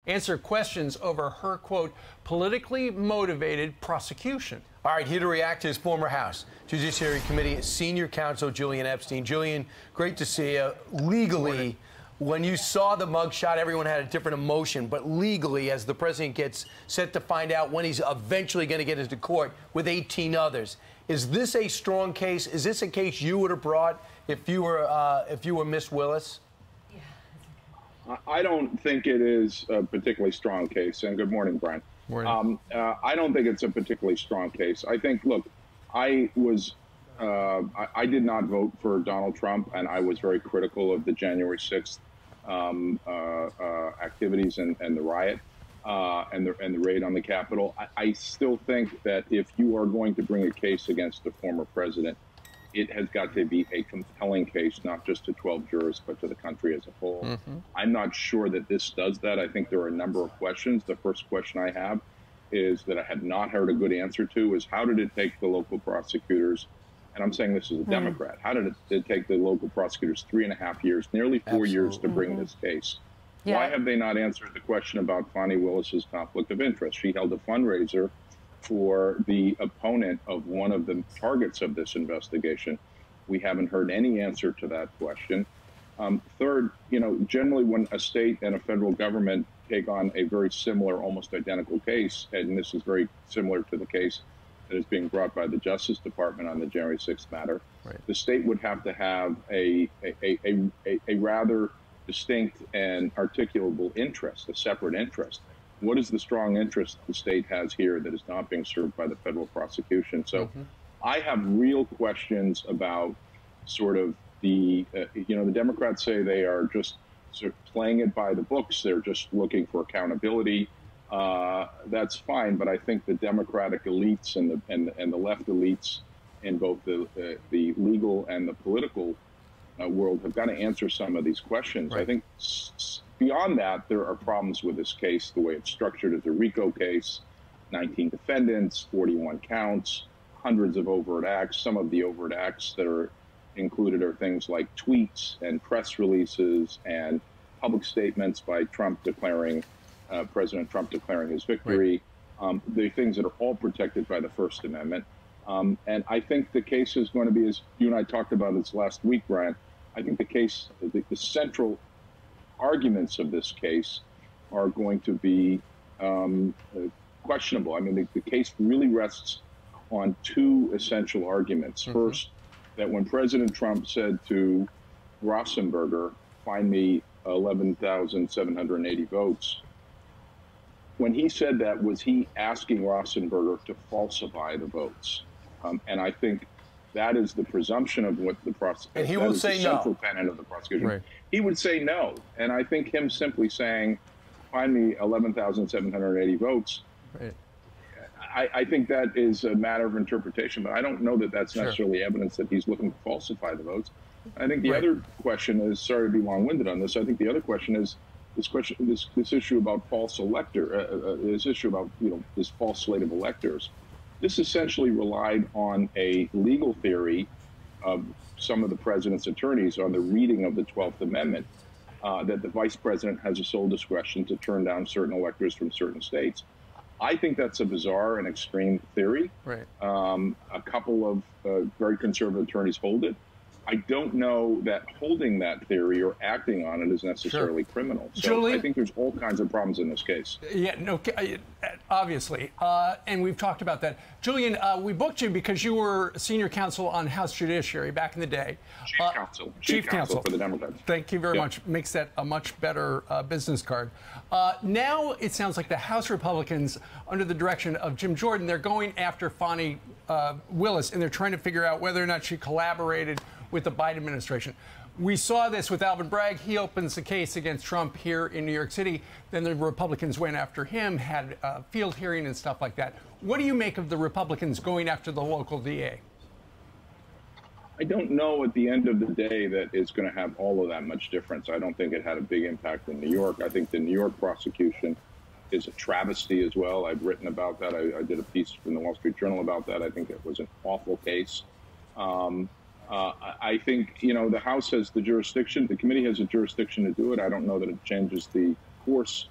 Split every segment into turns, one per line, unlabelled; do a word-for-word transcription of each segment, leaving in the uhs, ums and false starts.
answer questions over her, quote, politically motivated prosecution.
All right, here to react to his former House Judiciary Committee Senior Counsel Julian Epstein. Julian, great to see you. Legally, when you saw the mugshot, everyone had a different emotion. But legally, as the president gets set to find out when he's eventually going to get into court with eighteen others, is this a strong case? Is this a case you would have brought if you were uh, if you were Miss Willis?
I don't think it is a particularly strong case. And good morning, Brian. Um, uh, I don't think it's a particularly strong case. I think, look, I was, uh, I, I did not vote for Donald Trump, and I was very critical of the January sixth um, uh, uh, activities and, and the riot uh, and the and the raid on the Capitol. I, I still think that if you are going to bring a case against a former president, it has got to be a compelling case, not just to twelve jurors, but to the country as a whole. Mm-hmm. I'm not sure that this does that. I think there are a number of questions. The first question I have is that I had not heard a good answer to is how did it take the local prosecutors, and I'm saying this as a mm-hmm. Democrat, how did it, it take the local prosecutors three and a half years, nearly four Absolutely. years to bring mm-hmm. this case? Yeah. Why have they not answered the question about Fani Willis's conflict of interest? She held a fundraiser for the opponent of one of the targets of this investigation. We haven't heard any answer to that question. Um, third, you know, generally when a state and a federal government take on a very similar, almost identical case, and this is very similar to the case that is being brought by the Justice Department on the January sixth matter, right. the state would have to have a, a, a, a, a rather distinct and articulable interest, a separate interest. What is the strong interest the state has here that is not being served by the federal prosecution? So mm-hmm. I have real questions about sort of the, uh, you know, the Democrats say they are just sort of playing it by the books. They're just looking for accountability. Uh, that's fine. But I think the Democratic elites and the, and, and the left elites in both the, uh, the legal and the political uh, world have got to answer some of these questions. Right. I think s beyond that, there are problems with this case, the way it's structured as a RICO case, nineteen defendants, forty-one counts, hundreds of overt acts. Some of the overt acts that are included are things like tweets and press releases and public statements by Trump declaring, uh, President Trump declaring his victory. Right. Um, the things that are all protected by the First Amendment. Um, and I think the case is going to be, as you and I talked about this last week, Brian, I think the case, the, the central arguments of this case are going to be um, uh, questionable. I mean, the, the case really rests on two essential arguments. Mm-hmm. First, that when President Trump said to Rosenberger, find me eleven thousand seven hundred eighty votes, when he said that, was he asking Rosenberger to falsify the votes? Um, and I think that is the presumption of what the prosecution,
and he will say no.
Central tenet of the prosecution.
Right.
He would say no. And I think him simply saying, find me eleven thousand seven hundred eighty votes, right. I, I think that is a matter of interpretation, but I don't know that that's sure. necessarily evidence that he's looking to falsify the votes. I think the right. other question is, sorry to be long-winded on this, I think the other question is this question, this, this issue about false elector, uh, uh, this issue about, you know, this false slate of electors. This essentially relied on a legal theory of some of the president's attorneys on the reading of the twelfth Amendment, uh, that the vice president has a sole discretion to turn down certain electors from certain states. I think that's a bizarre and extreme theory. Right. Um, a couple of uh, very conservative attorneys hold it. I don't know that holding that theory or acting on it is necessarily sure. criminal. So Julie, I think there's all kinds of problems in this case.
Yeah, no, obviously. Uh, and we've talked about that. Julian, uh, we booked you because you were senior counsel on House Judiciary back in the day.
Chief
uh,
counsel. Chief,
Chief counsel.
counsel for the Democrats.
Thank you very
yep.
much. Makes that a much better uh, business card. Uh, now it sounds like the House Republicans, under the direction of Jim Jordan, they're going after Fani uh, Willis, and they're trying to figure out whether or not she collaborated with the Biden administration. We saw this with Alvin Bragg. He opens the case against Trump here in New York City. Then the Republicans went after him, had a field hearing and stuff like that. What do you make of the Republicans going after the local D A?
I don't know at the end of the day that it's going to have all of that much difference. I don't think it had a big impact in New York. I think the New York prosecution is a travesty as well. I've written about that. I, I did a piece in the Wall Street Journal about that. I think it was an awful case. Um, Uh, I think, you know, the House has the jurisdiction, the committee has a jurisdiction to do it. I don't know that it changes the course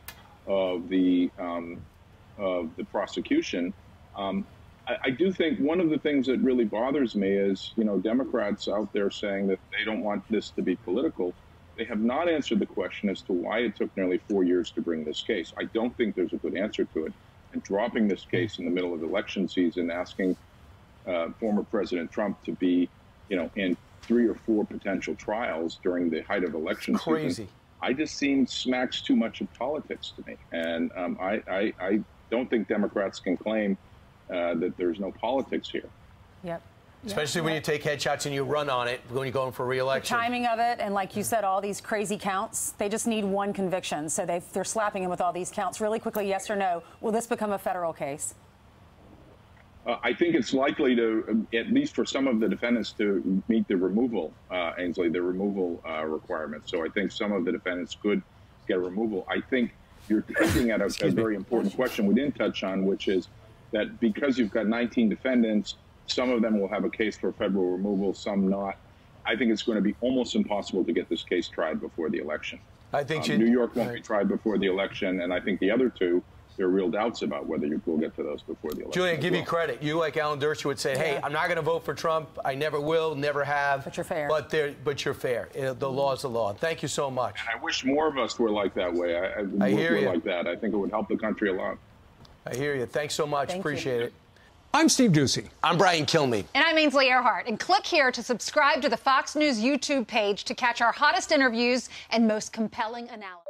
of the um, of the prosecution. Um, I, I do think one of the things that really bothers me is, you know, Democrats out there saying that they don't want this to be political. They have not answered the question as to why it took nearly four years to bring this case. I don't think there's a good answer to it. And dropping this case in the middle of election season, asking uh, former President Trump to be, you know, in three or four potential trials during the height of election
it's crazy.
season, I just seem smacks too much of politics to me. And um, I, I, I don't think Democrats can claim uh, that there's no politics here.
Yep.
Especially
yep.
when you take headshots and you run on it when you're going for re-election.
The timing of it, and like you said, all these crazy counts, they just need one conviction. So they they're slapping him with all these counts. Really quickly, yes or no, will this become a federal case?
Uh, I think it's likely to, at least for some of the defendants, to meet the removal, uh, Ainsley, the removal uh, requirements. So I think some of the defendants could get a removal. I think you're hinting at a, a very important question we didn't touch on, which is that because you've got nineteen defendants, some of them will have a case for federal removal, some not. I think it's going to be almost impossible to get this case tried before the election.
I think
um, New York won't right. be tried before the election, and I think the other two, there are real doubts about whether you will get to those before the election.
Julian, give
well.
you credit. You, like Alan Dershowitz, said, "Hey,
yeah.
I'm not going to vote for Trump. I never will, never have."
But you're fair.
But, but you're fair. The law is the law. Thank you so much.
And I wish more of us were like that way. I, I,
I hear
were
you.
like that. I think it would help the country a lot.
I hear you. Thanks so much.
Thank
Appreciate
you.
it.
I'm Steve Ducey.
I'm Brian Kilmeade.
And I'm Ainsley Earhart. And click here to subscribe to the Fox News YouTube page to catch our hottest interviews and most compelling analysis.